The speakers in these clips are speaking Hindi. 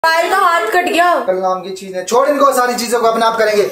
पायल का हाथ कट गया। कल नाम की चीज है, छोड़ इनको, सारी चीजों को अपने आप करेंगे।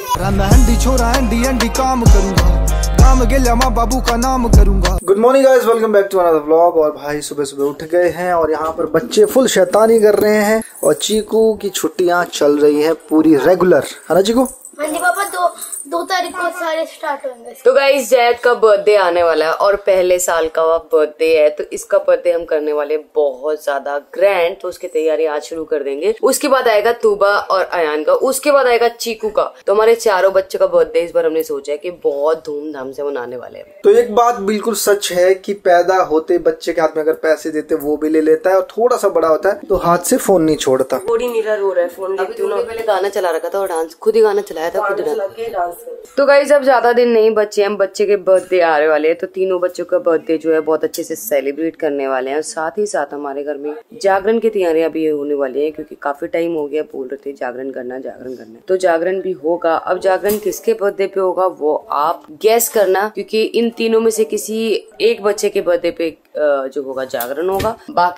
काम करूंगा, काम गेला माँ बाबू का नाम करूंगा। Good morning guys, welcome back to another vlog. और भाई सुबह सुबह उठ गए हैं और यहाँ पर बच्चे फुल शैतानी कर रहे हैं और चीकू की छुट्टियाँ चल रही है पूरी रेगुलर, है ना चीकू? हाँ जी पापा, दो तारीख को सारे स्टार्ट होंगे। तो गाइस जैद का बर्थडे आने वाला है और पहले साल का बर्थडे है, तो इसका बर्थडे हम करने वाले बहुत ज्यादा ग्रैंड। तो उसकी तैयारी आज शुरू कर देंगे। उसके बाद आएगा तूबा और अयान का, उसके बाद आएगा चीकू का। तो हमारे चारों बच्चों का बर्थडे इस बार हमने सोचा है कि बहुत धूमधाम से मनाने वाले हैं। तो एक बात बिल्कुल सच है कि पैदा होते बच्चे के हाथ में अगर पैसे देते वो भी ले लेता है, और थोड़ा सा बड़ा होता है तो हाथ से फोन नहीं छोड़ता। थोड़ी नीरा रो रहा है, फोन देखती हूँ ना। पहले गाना चला रखा था और डांस खुद ही गाना चलाया था, खुद डांस। तो गाइस अब ज्यादा दिन नहीं बचे, हम बच्चे के बर्थडे आने वाले हैं। तो तीनों बच्चों का बर्थडे जो है बहुत अच्छे से सेलिब्रेट करने वाले हैं। और साथ ही साथ हमारे घर में जागरण की तैयारियां भी होने वाली है, क्योंकि काफी टाइम हो गया बोल रहे थे जागरण करना। तो जागरण भी होगा। अब जागरण किसके बर्थडे पे होगा वो आप गेस करना, क्योंकि इन तीनों में से किसी एक बच्चे के बर्थडे पे जो होगा जागरण होगा।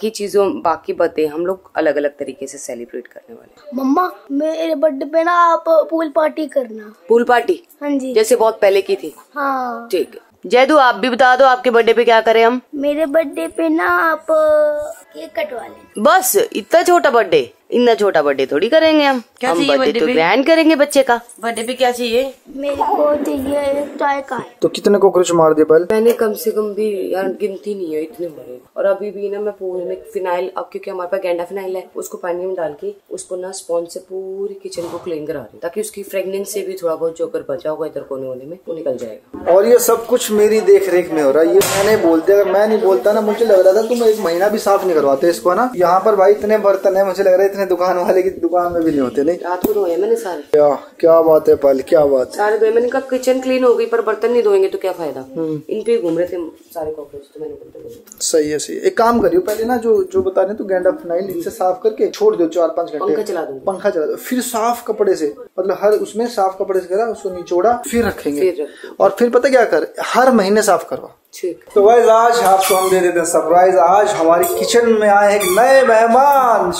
बाकी बर्थडे हम लोग अलग अलग तरीके से सेलिब्रेट करने वाले। मम्मा मेरे बर्थडे पे ना आप पूल पार्टी करना। Pool party? हाँ जी, जैसे बहुत पहले की थी। हाँ ठीक है। जयदू आप भी बता दो आपके बर्थडे पे क्या करें हम? मेरे बर्थडे पे ना आप केक कटवा लें। बस इतना छोटा बर्थडे? इतना छोटा बर्थडे थोड़ी करेंगे हम बर्थडे तो ग्रैंड करेंगे बच्चे का। बर्थडे पे क्या चाहिए? मेरे को चाहिए चाय का। तो कितने कॉकरोच मार दिए पहले? मैंने कम से कम भी यार गिनती नहीं है, इतने बड़े। और अभी भी ना मैं पूरे में फिनाइल, अब क्योंकि हमारे पास गेंडा फिनाइल है, उसको पानी में डाल के उसको ना स्पॉन्ज से पूरी किचन को क्लीन करा रही हूँ, ताकि उसकी फ्रेगनेंस से भी थोड़ा बहुत जो अगर बचा होगा इधर कोने होने में वो निकल जाएगा। और ये सब कुछ मेरी देख रेख में हो रहा है। ये मैंने बोल दिया, अगर मैं नहीं बोलता ना, मुझे लग रहा था तुम एक महीना भी साफ नहीं करवाते इसको ना। यहाँ पर भाई इतने बर्तन है, मुझे लग रहा है इतने दुकान वाले की दुकान में भी नहीं होते। नहीं, रात को धोए मैंने सारे। क्या बात है पहले, क्या बात? सारे धोए मैंने। कहा किचन क्लीन हो गई पर बर्तन नहीं धोएंगे तो क्या फायदा। इन पे घूम रहे थे सारे कॉकरोच, तो मैंने सही है सही है। एक काम करियो पहले ना, जो बता रहे तो गेंडा फिनाइल इनसे साफ करके छोड़ दो 4-5 घंटे। पंखा चला दो, फिर साफ कपड़े से, मतलब हर उसमें साफ कपड़े से करा, उसको निचोड़ा, फिर रखेंगे। और फिर पता क्या कर, हर महीने साफ करवा। तो गाइस आज आपको हम दे देते हैं सरप्राइज। आज हमारी किचन में आए एक नए मेहमान,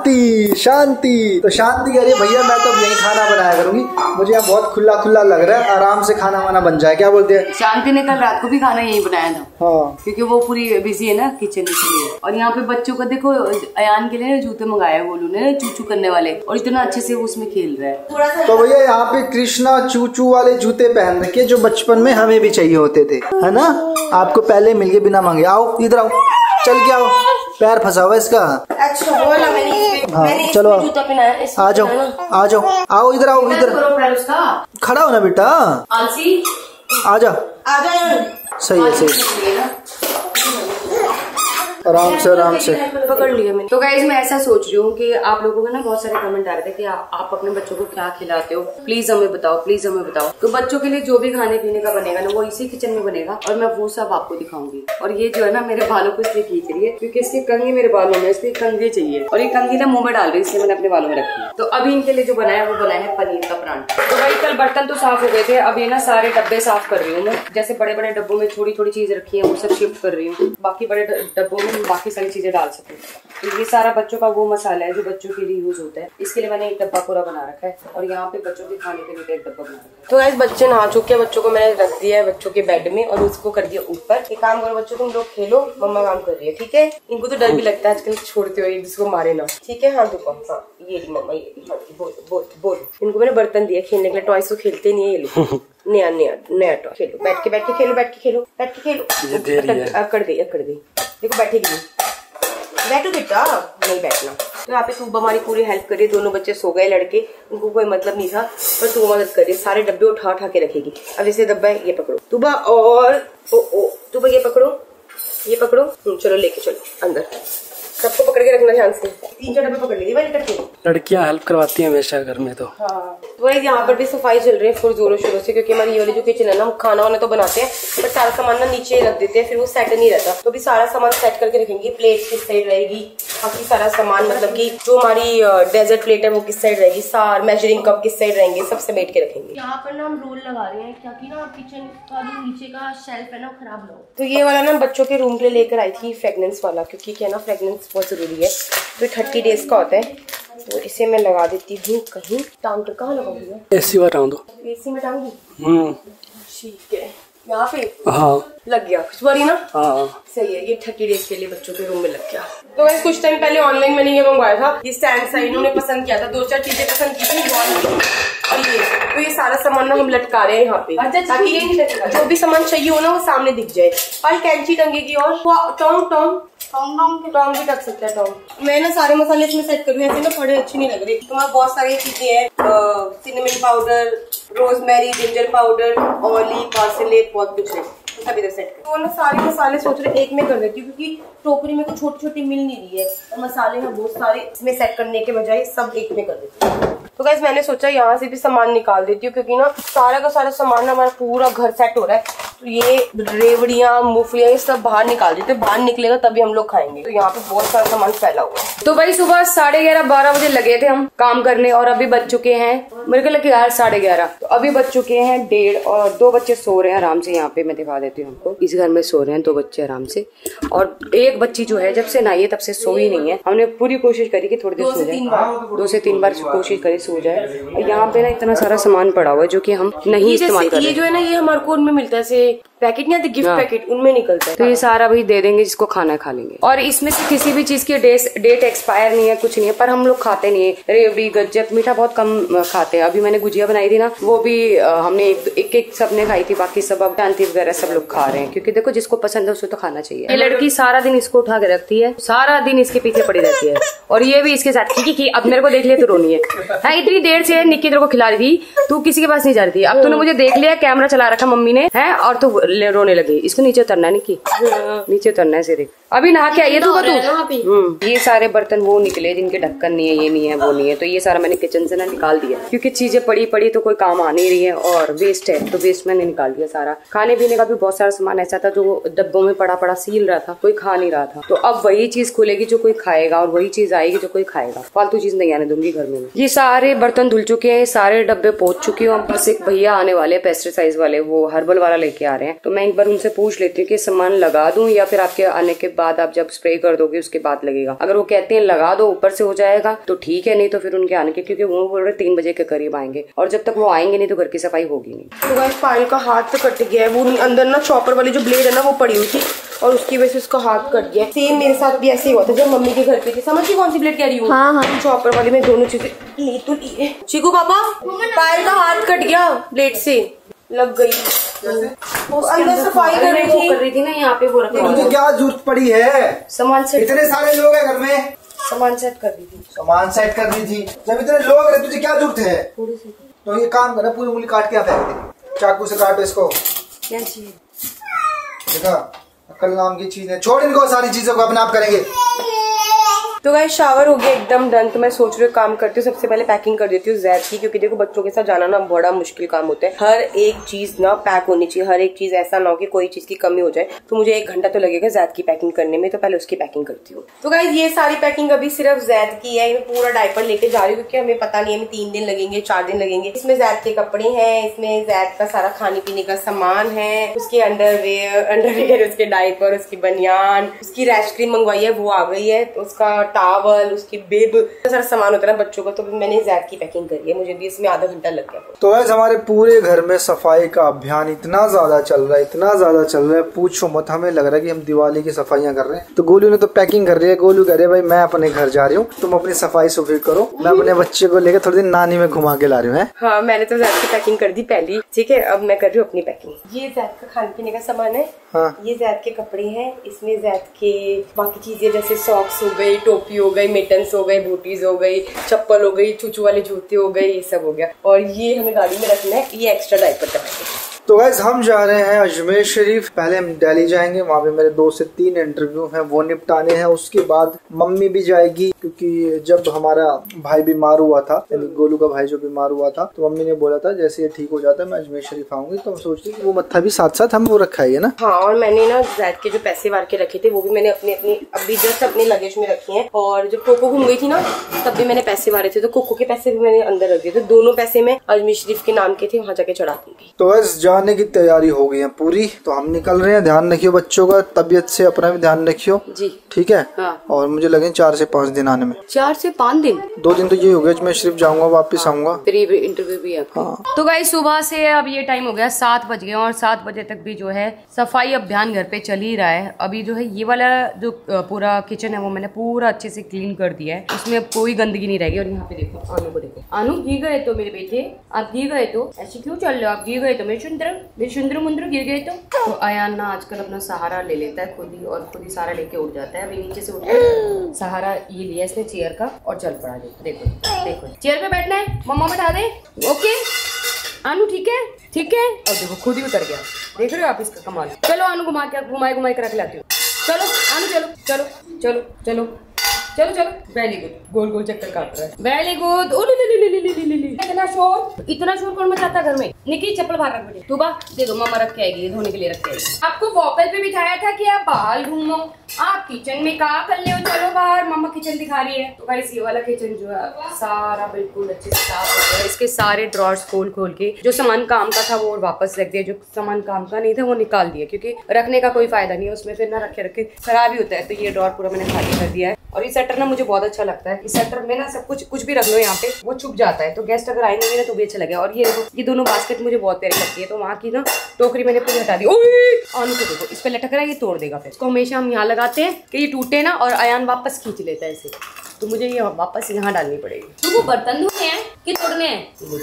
शांति। तो शांति कह रही है भैया मैं तो यही खाना बनाया करूंगी, मुझे यहाँ बहुत खुला लग रहा है, आराम से खाना वाना बन जाए। क्या बोलते हैं? शांति ने कल रात को भी खाना यही बनाया था। हाँ, क्योंकि वो पूरी बिजी है ना किचन के लिए। और यहाँ पे बच्चों का देखो, अयान के लिए जूते मंगाए बोलू ने, चूचू करने वाले, और इतना अच्छे से वो उसमें खेल रहा है। तो भैया यहाँ पे कृष्णा चूचू वाले जूते पहन रखे जो बचपन में हमें भी चाहिए होते थे, है ना? आपको पहले मिल गए बिना मांगे। आओ इधर आओ, चल के आओ, पैर फंसा हुआ इसका। अच्छा बोला मैंने। हाँ चलो आ जाओ, आओ इधर आओ, इधर खड़ा हो ना बेटा, आ जाओ। सही है आराम से पकड़ लिया मैंने। तो गाइस मैं ऐसा सोच रही हूँ कि आप लोगों का ना बहुत सारे कमेंट आ रहे थे कि आप अपने बच्चों को क्या खिलाते हो, प्लीज हमें बताओ। तो बच्चों के लिए जो भी खाने पीने का बनेगा ना वो इसी किचन में बनेगा, और मैं वो सब आपको दिखाऊंगी। और ये जो है ना मेरे बालों को इसलिए खींच रही है क्योंकि इसके कंघी मेरे बालों में, इसलिए कंघी चाहिए, और ये कंघी ना मुंह में डाल रही है, इसलिए मैंने अपने बालों में रखी है। तो अभी इनके लिए जो बनाया वो बनाया है पनीर का परांठा। तो भाई कल बर्तन तो साफ हो गए थे, अब ये ना सारे डब्बे साफ कर रही हूँ मैं। जैसे बड़े बड़े डब्बों में थोड़ी चीज रखी है वो सब शिफ्ट कर रही हूँ, बाकी बड़े डब्बों में बाकी सारी चीजें डाल सकते हैं। तो ये सारा बच्चों का वो मसाला है जो बच्चों के लिए यूज होता है, इसके लिए मैंने एक डब्बा पूरा बना रखा है, और यहाँ पे बच्चों के खाने के लिए एक डब्बा बना रखा है। तो गाइस बच्चे नहा चुके हैं, बच्चों को मैंने रख दिया है बच्चों के बेड में, और उसको कर दिया ऊपर। एक काम करो बच्चों, तुम लोग खेलो, मम्मा काम कर रही है, ठीक है? इनको तो डर भी लगता है आजकल, छोड़ते हुए जिसको मारे ना, ठीक है? हाँ दुपा, हाँ ये मम्मा, ये बोल। इनको मैंने बर्तन दिया खेलने के लिए, टॉयस तो खेलते नहीं है ये लोग। नया टॉय खेलो, बैठ के खेलो। अकड़ गई, देखो बैठेगी, बैठो बेटा, नहीं बैठना। तो यहाँ पे तूबा हमारी पूरी हेल्प करी, दोनों बच्चे सो गए लड़के, उनको कोई मतलब नहीं था, पर तूबा मदद करी, सारे डब्बे उठा के रखेगी। अब जैसे डब्बा है, ये पकड़ो तूबा, और तूबा ये पकड़ो, चलो लेके चलो अंदर, सबको पकड़ के रखना ध्यान से। 3-4 डब्बे पकड़ लीजिए भाई इकट्ठे। लड़कियां हेल्प करवाती हैं हमेशा घर में। तो हाँ, तो यहाँ पर भी सफाई चल रही है फुल जोरों शोरों से, क्योंकि हमारी ये वाली जो किचन है ना, हम खाना वाना तो बनाते हैं पर सारा सामान ना नीचे रख देते हैं, फिर वो सेट नहीं रहता। तो भी सारा सामान सेट करके रखेंगे। प्लेट किस साइड रहेगी, बाकी सारा सामान, मतलब की जो हमारी डेजर्ट प्लेट है वो किस साइड रहेगी, सार मेजरिंग कप किस साइड रहेंगे, सब समेट के रखेंगे। यहाँ पर ना हम रोल लगा रहे हैं ताकि ना किचन का जो नीचे का शेल्फ है ना खराब ना हो। तो ये वाला ना बच्चों के रूम के लिए लेकर आई थी फ्रेगनेंस वाला, क्योंकि क्या ना फ्रेगनेंस बहुत जरूरी है। तो 30 डेज का होता है, तो इसे मैं लगा देती हूँ कहीं। टांग कर कहाँ लगाऊंगी? एसी में टांग दो। एसी में टांग दूँ? ठीक है, यहाँ पे हाँ लग गया। खुशबरी ना? हाँ सही है। ये 30 डेज के लिए बच्चों के रूम में लग गया। तो वैसे कुछ टाइम पहले ऑनलाइन मैंने ये मंगवाया था। ये स्टैंड साइड इन्होंने पसंद किया था, 2-4 चीजें पसंद की थी और ये तो ये सारा सामान ना हम लटका रहे हैं यहाँ पे, ताकि ये जो भी सामान चाहिए हो ना वो सामने दिख जाए। और कैंची टंगेगी और टोंग भी टक सकता है। टोंग मैं ना सारे मसाले इसमें सेट करूँ, ऐसे ना थोड़े अच्छे नहीं लग रहे। तुम्हारे बहुत सारी चीजें हैं, cinnamon powder, rosemary, ginger powder, olive, parsley, बहुत कुछ है। सब इधर सेट कर। तो ना सारे मसाले सोच रहे एक में कर देती हूँ, क्योंकि टोकरी में कुछ छोटी छोटी मिल नहीं रही है और मसाले हैं बहुत सारे, इसमें सेट करने के बजाय सब एक में कर देती हूँ। तो गाइस मैंने सोचा यहाँ से भी सामान निकाल देती हूँ, क्योंकि ना सारा का सारा सामान ना हमारा पूरा घर सेट हो रहा है। तो ये रेवड़ियाँ, मूंगफलियाँ, ये सब बाहर निकाल देते, बाहर निकलेगा तभी हम लोग खाएंगे। तो यहाँ पे बहुत सारा सामान फैला हुआ है। तो भाई सुबह 11:30-12 बजे लगे थे हम काम करने और अभी बज चुके हैं, मेरे को लगे यार 11:30। तो अभी बज चुके हैं 1:30 और 2 बच्चे सो रहे हैं आराम से। यहाँ पे मैं दिखा देती हूँ हमको, इस घर में सो रहे हैं 2 बच्चे आराम से। और एक बच्ची जो है जब से नहाई है तब से सोई नहीं है। हमने पूरी कोशिश करी कि थोड़ी देर सो जाए, 2 से 3 बार कोशिश करी सो जाए। यहाँ पे ना इतना सारा सामान पड़ा हुआ है जो कि हम नहीं इस्तेमाल कर रहे। ये जो है ना ये हमारे को उनमें मिलता है, पैकेट नहीं आते गिफ्ट पैकेट, उनमें निकलता है। तो ये सारा भी दे देंगे जिसको खाना खा लेंगे। और इसमें से किसी भी चीज की डेट एक्सपायर नहीं है, कुछ नहीं है, पर हम लोग खाते नहीं है। रेवड़ी, गज्जक, मीठा बहुत कम खाते हैं। अभी मैंने गुजिया बनाई थी ना, वो भी हमने एक सबने खाई थी, बाकी सब अब शांति वगैरह सब लोग खा रहे हैं, क्योंकि देखो जिसको पसंद है उसको तो खाना चाहिए। ये लड़की सारा दिन इसको उठा के रखती है, सारा दिन इसके पीछे पड़ी रहती है और ये भी इसके साथ की अब मेरे को देख लिया तो रोनी है। हाँ, इतनी देर से निक्की तेरे को खिला रही थी, तू किसी के पास नहीं जा रही थी, अब तूने मुझे देख लिया, कैमरा चला रखा मम्मी ने है और तू रोने लगी। इसको नीचे उतरना है, निक्की नीचे उतरना है सिर्फ। अभी नहा के आई है तू। ये सारे बर्तन वो निकले जिनके ढक्कन नहीं है, ये नहीं है, वो नहीं है, तो ये सारा मैंने किचन से ना निकाल दिया, क्योंकि चीजें पड़ी तो कोई काम आ नहीं रही है और वेस्ट है, तो वेस्ट मैंने निकाल दिया सारा। खाने पीने का भी बहुत सारा सामान ऐसा था जो डब्बों में पड़ा सील रहा था, कोई खा नहीं रहा था। तो अब वही चीज खुलेगी जो कोई खाएगा और वही चीज आएगी जो कोई खाएगा। फालतू चीज नहीं आने दूंगी घर में। ये सारे बर्तन धुल चुके हैं, सारे डब्बे पोंछ चुकी हूँ। बस एक भैया आने वाले पेस्टिसाइड वाले, वो हर्बल वाला लेके आ रहे हैं, तो मैं एक बार उनसे पूछ लेती हूँ कि सामान लगा दूं या फिर आपके आने के बाद आप जब स्प्रे कर दोगे उसके बाद लगेगा। अगर वो कहते हैं लगा दो ऊपर से हो जाएगा तो ठीक है, नहीं तो फिर उनके आने के, क्योंकि वो बोल रहे 3 बजे के करीब आएंगे और जब तक वो आएंगे नहीं तो घर की सफाई होगी नहीं। तो गाइस पायल का हाथ तो कट गया है, वो अंदर ना चॉपर वाली जो ब्लेड है ना वो पड़ी हुई थी और उसकी वजह से उसका हाथ कट गया। सेम मेरे साथ भी ऐसे ही हुआ था जब मम्मी के घर पे थी। समझी कौन सी ब्लेड कह रही हूँ? हाँ। चॉपर वाली में दोनों चीजें ले तो लिए। चीकू पापा पायल का हाथ कट गया, ब्लेड से लग गई। अंदर सफाई कर रही थी ना, यहाँ पे वो रखा। मुझे क्या जरूरत पड़ी है? सामान सेट, इतने सारे लोग हैं घर में, सामान सेट कर दी थी। सामान सेट कर दी थी, जब इतने लोग हैं तुझे क्या जरूरत है? तो ये काम करना, पूरी उंगली काट के फेंक दे, चाकू से काटो इसको। क्या चाहिए? देखा, अक्ल नाम की चीज है, छोड़ इनको, सारी चीजों को अपने आप करेंगे। तो गाइस शावर हो गया एकदम डन। तो मैं सोच रही हूँ काम करती हूँ, सबसे पहले पैकिंग कर देती हूँ ज़ैद की, क्योंकि देखो बच्चों के साथ जाना ना बड़ा मुश्किल काम होता है। हर एक चीज ना पैक होनी चाहिए, हर एक चीज ऐसा ना हो कि कोई चीज की कमी हो जाए। तो मुझे 1 घंटा तो लगेगा ज़ैद की पैकिंग करने में, तो पहले उसकी पैकिंग करती हूँ। तो गाइस ये सारी पैकिंग अभी सिर्फ ज़ैद की है, मैं पूरा डायपर लेके जा रही हूँ, क्योंकि हमें पता नहीं है, हमें 3 दिन लगेंगे, 4 दिन लगेंगे। इसमें ज़ैद के कपड़े हैं, इसमें ज़ैद का सारा खाने पीने का सामान है, उसके अंडरवेयर, उसके डायपर, उसकी बनियान, उसकी रैश क्रीम मंगवाई है वो आ गई है, उसका टावल, की बेब, सारा सामान होता है ना बच्चों का। तो मैंने ज़ैद की पैकिंग करी है, मुझे भी इसमें आधा घंटा लग गया। तो आज हमारे पूरे घर में सफाई का अभियान इतना ज्यादा चल रहा है, पूछो मत। हमें लग रहा है कि हम दिवाली की सफाइयां कर रहे हैं। तो गोलू ने तो पैकिंग कर रही है। गोलू कह रहे भाई मैं अपने घर जा रही हूँ, तुम अपनी सफाई सुफाई करो, मैं अपने बच्चे को लेकर थोड़ी दिन नानी में घुमा के ला रही हूँ। हाँ, मैंने तो ज़ैद की पैकिंग कर दी पहली, ठीक है, अब मैं कर रही हूँ अपनी पैकिंग। ये ज़ैद का खाने पीने का सामान है। हाँ। ये ज़ैद के कपड़े हैं, इसमें ज़ैद के बाकी चीजें जैसे सॉक्स हो गई, टोपी हो गई, मिटन्स हो गई, बूटीज हो गई, चप्पल हो गई, चूचू वाले जूते हो गए, ये सब हो गया। और ये हमें गाड़ी में रखना है, ये एक्स्ट्रा डायपर का पैकेट। तो गाइस हम जा रहे हैं अजमेर शरीफ। पहले हम दिल्ली जाएंगे, वहाँ पे मेरे 2 से 3 इंटरव्यू हैं, वो निपटाने हैं। उसके बाद मम्मी भी जाएगी, क्योंकि जब हमारा भाई बीमार हुआ था, यानी गोलू का भाई जो बीमार हुआ था, तो मम्मी ने बोला था जैसे ये ठीक हो जाता है मैं अजमेर शरीफ आऊंगी। तो हम सोचते कि वो मत्था भी साथ साथ हम वो रखा है ना। हाँ, और मैंने ना ज़ैद के जो पैसे वार के रखे थे वो भी मैंने अपने अभी जस्ट अपने लगेज में रखे हैं। और जब कोको घूम गई थी ना तब भी मैंने पैसे वारे थे, तो कोको के पैसे भी मैंने अंदर रख दिए। तो दोनों पैसे मैं अजमेर शरीफ के नाम के थे, वहाँ जाके चढ़ा दूंगी। तो बस जाने की तैयारी हो गई है पूरी, तो हम निकल रहे हैं। ध्यान रखियो बच्चों का, तबीयत से अपना भी ध्यान रखियो जी, ठीक है। हाँ। और मुझे लगे 4 से 5 दिन आने में। 4 से 5 दिन? 2 दिन तो ये हो गया, मैं सिर्फ जाऊंगा वापस आऊंगा, फिर इंटरव्यू भी है। हाँ। तो गाइस सुबह से अब ये टाइम हो गया 7 बज गए और 7 बजे तक भी जो है सफाई अभियान घर पे चल ही रहा है। अभी जो है ये वाला जो पूरा किचन है वो मैंने पूरा अच्छे से क्लीन कर दिया है, उसमें अब कोई गंदगी नहीं रहेगी। और यहाँ पे देखो आनू को देखो, आनू गिर गए तो मेरे बेटे, आप गिर गए तो ऐसे क्यों चल रहे हो, आप गिर गए तो मेरे सुंदर मुंदर गिर गए तो अयान ना आजकल अपना सहारा ले लेता है खुद ही, और खुद ही सहारा लेके उठ जाता है। अभी नीचे से उठ गया, सहारा ये लिया इसने चेयर का और चल पड़ा। देखो देखो चेयर पे बैठना है, मम्मा बैठा दे, ओके आनू ठीक है ठीक है। और देखो खुद ही उतर गया, देख रहे हो आप इसका कमाल। चलो आनू घुमाए घुमाए कर रख लाती हूँ। चलो आनू चलो चलो चलो चलो चलो चलो, वेरी गुड, गोल गोल चक्कर काट रहा है, वेरी गुड। इतना शोर कौन मचाता घर में? निकी चप्पल बाहर रख बेटे, तू बा दे दो, मम्मा रख के आएगी, धोने के लिए रख के आएगी। आपको वॉकल पे बिठाया था कि आप बाहर घूमो, आप किचन में क्या कर ले हो, चलो बाहर, मम्मा किचन दिखा रही है। तो गाइस ये वाला किचन जो है सारा बिल्कुल अच्छे से साफ हो गया। इसके सारे ड्रॉर्स खोल खोल के जो सामान काम का था वो वापस रख दिया, जो सामान काम का नहीं था वो निकाल दिया, क्योंकि रखने का कोई फायदा नहीं है उसमें, फिर ना रखे रखे खराब ही होता है। तो ये ड्रॉर पूरा मैंने खाली कर दिया है। और ये सेटर ना मुझे बहुत अच्छा लगता है, इस सेटर में ना सब कुछ भी रख लो यहाँ पे वो छुप जाता है, तो गेस्ट अगर आएंगे ना तो भी अच्छा लगेगा। और ये देखो ये दोनों बास्केट मुझे बहुत प्यारी लगती है, तो वहाँ की ना टोकरी मैंने पूरी हटा दी। आनू को देखो इस पे लटक रहा है, ये तोड़ देगा। फिर इसको हमेशा हम यहाँ लगाते हैं कि ये टूटे ना, और अयान वापस खींच लेता है इसे, तो मुझे ये वापस यहाँ डालनी पड़ेगी। तो वो बर्तन धोने हैं कि तोड़ने हैं?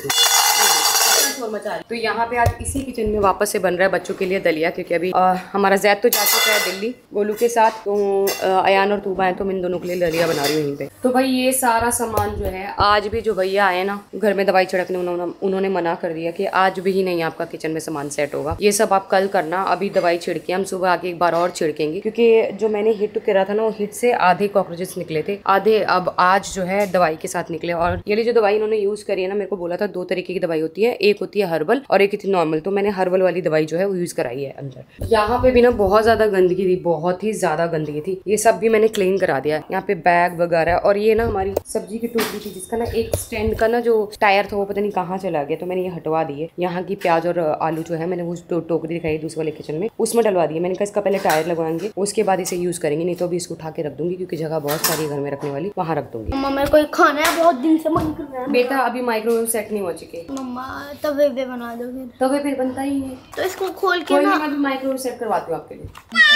तो यहाँ पे आज इसी किचन में वापस से बन रहा है बच्चों के लिए दलिया, क्योंकि अभी हमारा जैद तो जा चुका है दिल्ली गोलू के साथ, तो अयान और तूबा है, तो मैं इन दोनों के लिए दलिया बना रही हूँ यहीं पे। तो भाई ये सारा सामान जो है, आज भी जो भैया आए ना घर में दवाई छिड़कने, उन्होंने मना कर दिया कि आज भी ही नहीं आपका किचन में सामान सेट होगा, ये सब आप कल करना। अभी दवाई छिड़के, हम सुबह आके एक बार और छिड़केंगे, क्योंकि जो मैंने हिट करा था ना वो हिट से आधे कॉकरोचेस निकले थे, आधे अब आज जो है दवाई के साथ निकले। और ये जो दवाई इन्होंने यूज करी है ना, मेरे को बोला था 2 तरीके की दवाई होती है, एक होती है हर्बल और एक थी नॉर्मल, तो मैंने हर्बल वाली दवाई जो है वो यूज कराई है अंदर। यहाँ पे भी ना बहुत ज्यादा गंदगी थी, बहुत ही ज्यादा गंदगी थी, ये सब भी मैंने क्लीन करा दिया। यहाँ पे बैग वगैरह, और ये ना हमारी सब्जी की टोकरी थी जिसका ना एक स्टैंड का ना जो टायर था वो पता नहीं कहाँ चला गया, तो मैंने ये हटवा दिए। यहाँ की प्याज और आलू जो है मैंने वो टोकरी दिखाई दूसरे वाले किचन में, उसमें डलवा दिए। मैंने कहा इसका पहले टायर लगवाएंगे उसके बाद इसे यूज करेंगे, नहीं तो अभी इसको उठा के रख दूंगी, क्योंकि जगह बहुत सारी घर में रखने वाली, वहाँ रख दूंगी। मम्मा मेरे को खाना है, बहुत दिन से मन कर रहा है। बेटा अभी माइक्रोवेव सेट नहीं हो चुके मम्मा तवे पे बना दो फिर। तवे पे बनता ही है, तो इसको खोल के ना मैं भी माइक्रोवेव सेट करवाती हूँ आपके लिए।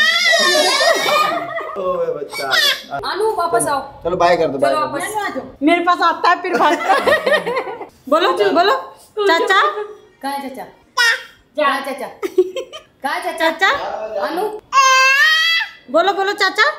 आनू वापस आओ, चलो बाय कर दो, चलो वापस। मेरे पास आता है फिर बोलो बोलो चाचा, कहाँ है चाचा? कहाँ है चाचा? कहाँ है चाचा? चाचा आनू बोलो बोलो चाचा,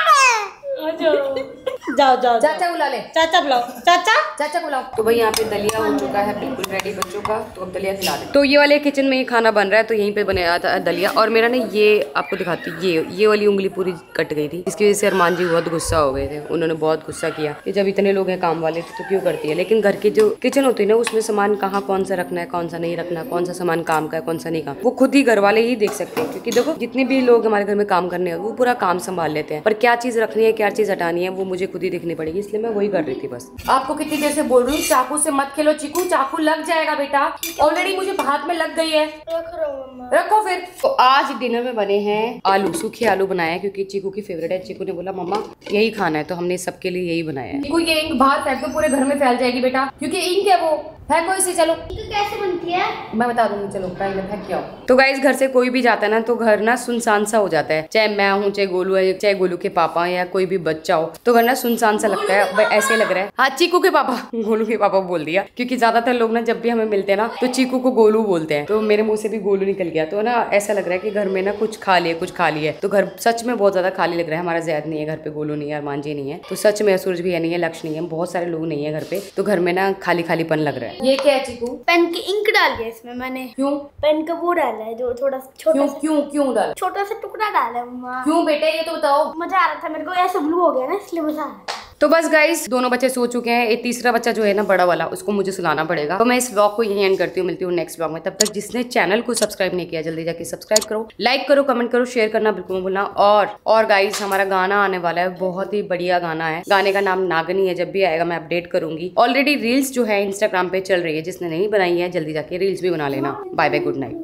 जाओ जाओ चाचा बुला ले, चाचा बुलाओ, चाचा चाचा बुलाओ। तो भाई यहाँ पे दलिया हो चुका है बिल्कुल रेडी बच्चों का, तो अब दलिया खिला दे। तो ये वाले किचन में ही खाना बन रहा है, तो यहीं पे बनाया था दलिया। और मेरा ना ये आपको दिखाती हूँ, ये वाली उंगली पूरी कट गई थी, इसकी वजह से अरमान जी बहुत गुस्सा हो गए थे, उन्होंने बहुत गुस्सा किया कि जब इतने लोग हैं काम वाले तो क्यों करती है। लेकिन घर की जो किचन होती है ना उसमें सामान कहाँ कौन सा रखना है, कौन सा नहीं रखना, कौन सा सामान काम का है, कौन सा नहीं काम, वो खुद ही घर वाले ही देख सकते हैं। क्योंकि देखो जितने भी लोग हमारे घर में काम करने हैं वो पूरा काम संभाल लेते हैं, पर क्या चीज रखनी है क्या चीज हटानी है वो मुझे खुद ही देखनी पड़ेगी, इसलिए मैं वही कर रही थी बस। आपको कितनी देर से बोल रही हूँ चाकू से मत खेलो चीकू, चाकू लग जाएगा बेटा, ऑलरेडी मुझे हाथ में लग गई है, रखो फिर। तो आज डिनर में बने हैं आलू, सूखे आलू बनाए हैं, क्योंकि चीकू की फेवरेट है। चीकू ने बोला मम्मा यही खाना है, तो हमने सबके लिए यही बनाया है। चीकू ये इंक बाहर फेंक दो, पूरे घर में फैल जाएगी बेटा, क्योंकि इंक है वो, फेंको इसे। चलो कैसे बनती है मैं बता दूंगी, चलो पहले फेंक के आओ। तो गाइस घर से कोई भी जाता है ना तो घर ना सुनसान सा हो जाता है, चाहे मैं हूँ, चाहे गोलू है, चाहे गोलू के पापा या कोई भी बच्चा हो, तो घर ना सुनसान सा लगता है। ऐसे लग रहा है, हाँ चीकू के पापा, गोलू के पापा बोल दिया, क्योंकि ज्यादातर लोग ना जब भी हमें मिलते हैं ना तो चीकू को गोलू बोलते हैं, तो मेरे मुंह से भी गोलू निकल गया। तो ना ऐसा लग रहा है कि घर में ना कुछ खा लिया कुछ खा लिया, तो घर सच में बहुत ज्यादा खाली लग रहा है। हमारा जैद नहीं है घर पे, गोलू नहीं है, अरमान जी नहीं है, तो सच में सूरज भी नहीं है, लक्ष्य नहीं है, बहुत सारे लोग नहीं है घर पे, तो घर में ना खाली खालीपन लग रहा है। ये क्या है चीकू? पेन की इंक डाल दिया इसमें मैंने। क्यों? पेन का वो डाला है जो थोड़ा छोटा, क्यों डाला? छोटा सा टुकड़ा डाला है मम्मा। क्यों बेटे ये तो बताओ। मजा आ रहा था मेरे को, ऐसा ब्लू हो गया ना इसलिए मजा आ रहा था। तो बस गाइस दोनों बच्चे सो चुके हैं, एक तीसरा बच्चा जो है ना बड़ा वाला, उसको मुझे सुलाना पड़ेगा। तो मैं इस व्लॉग को यहीं एंड करती हूँ, मिलती हूँ नेक्स्ट व्लॉग में। तब तक जिसने चैनल को सब्सक्राइब नहीं किया जल्दी जाके सब्सक्राइब करो, लाइक करो, कमेंट करो, शेयर करना बिल्कुल मत भूलना। और गाइस हमारा गाना आने वाला है, बहुत ही बढ़िया गाना है, गाने का नाम नागनी है। जब भी आएगा मैं अपडेट करूंगी। ऑलरेडी रील्स जो है इंस्टाग्राम पे चल रही है, जिसने नहीं बनाई है जल्दी जाके रील्स भी बना लेना। Bye bye, good night.